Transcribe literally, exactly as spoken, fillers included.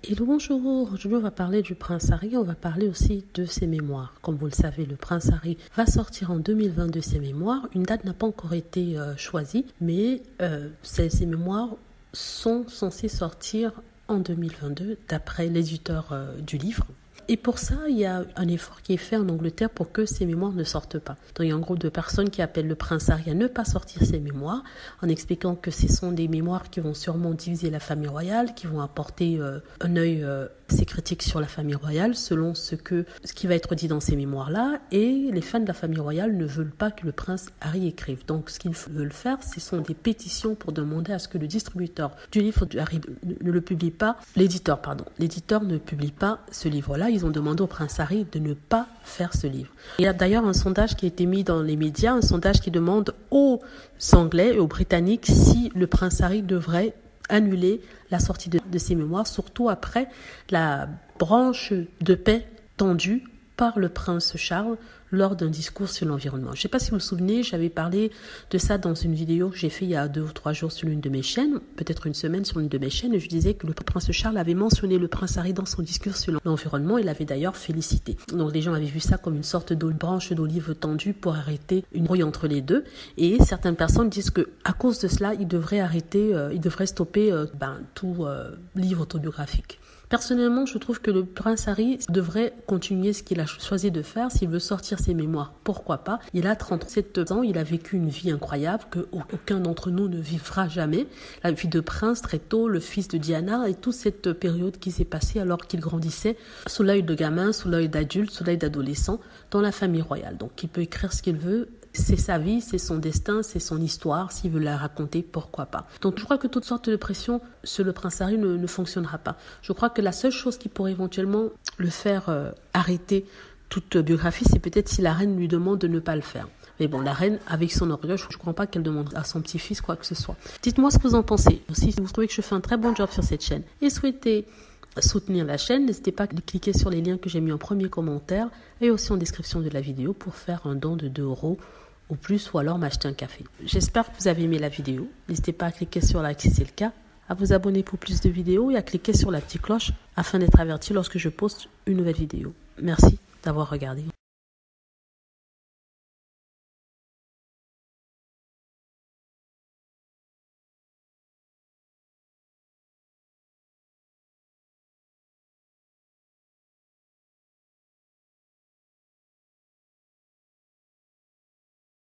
Et bonjour, aujourd'hui on va parler du prince Harry, on va parler aussi de ses mémoires. Comme vous le savez, le prince Harry va sortir en deux mille vingt-deux ses mémoires. Une date n'a pas encore été euh, choisie, mais euh, ces, ces mémoires sont censées sortir en deux mille vingt-deux d'après l'éditeur euh, du livre. Et pour ça, il y a un effort qui est fait en Angleterre pour que ces mémoires ne sortent pas. Donc, il y a un groupe de personnes qui appellent le prince Harry à ne pas sortir ses mémoires, en expliquant que ce sont des mémoires qui vont sûrement diviser la famille royale, qui vont apporter euh, un œil euh, assez critique sur la famille royale, selon ce, que, ce qui va être dit dans ces mémoires-là. Et les fans de la famille royale ne veulent pas que le prince Harry écrive. Donc, ce qu'ils veulent faire, ce sont des pétitions pour demander à ce que le distributeur du livre de Harry ne le publie pas, l'éditeur, pardon, l'éditeur ne publie pas ce livre-là. Ils ont demandé au prince Harry de ne pas faire ce livre. Il y a d'ailleurs un sondage qui a été mis dans les médias, un sondage qui demande aux Anglais et aux Britanniques si le prince Harry devrait annuler la sortie de, de ses mémoires, surtout après la branche de paix tendue par le prince Charles lors d'un discours sur l'environnement. Je ne sais pas si vous vous souvenez, j'avais parlé de ça dans une vidéo que j'ai fait il y a deux ou trois jours sur l'une de mes chaînes, peut-être une semaine sur l'une de mes chaînes, et je disais que le prince Charles avait mentionné le prince Harry dans son discours sur l'environnement, il l'avait d'ailleurs félicité. Donc les gens avaient vu ça comme une sorte de branche d'olive tendue pour arrêter une brouille entre les deux, et certaines personnes disent que à cause de cela, il devrait arrêter, euh, il devrait stopper euh, ben, tout euh, livre autobiographique. Personnellement, je trouve que le prince Harry devrait continuer ce qu'il a choisi de faire s'il veut sortir ses mémoires. Pourquoi pas? Il a trente-sept ans, il a vécu une vie incroyable que aucun d'entre nous ne vivra jamais. La vie de prince très tôt, le fils de Diana et toute cette période qui s'est passée alors qu'il grandissait sous l'œil de gamin, sous l'œil d'adulte, sous l'œil d'adolescent dans la famille royale. Donc il peut écrire ce qu'il veut. C'est sa vie, c'est son destin, c'est son histoire. S'il veut la raconter, pourquoi pas. Donc je crois que toute sorte de pression sur le prince Harry ne, ne fonctionnera pas. Je crois que la seule chose qui pourrait éventuellement le faire euh, arrêter toute biographie, c'est peut-être si la reine lui demande de ne pas le faire. Mais bon, la reine, avec son orgueil, je ne crois pas qu'elle demande à son petit-fils quoi que ce soit. Dites-moi ce que vous en pensez. Si vous trouvez que je fais un très bon job sur cette chaîne et souhaitez soutenir la chaîne, n'hésitez pas à cliquer sur les liens que j'ai mis en premier commentaire et aussi en description de la vidéo pour faire un don de deux euros ou plus, ou alors m'acheter un café. J'espère que vous avez aimé la vidéo. N'hésitez pas à cliquer sur like si c'est le cas, à vous abonner pour plus de vidéos et à cliquer sur la petite cloche afin d'être averti lorsque je poste une nouvelle vidéo. Merci d'avoir regardé.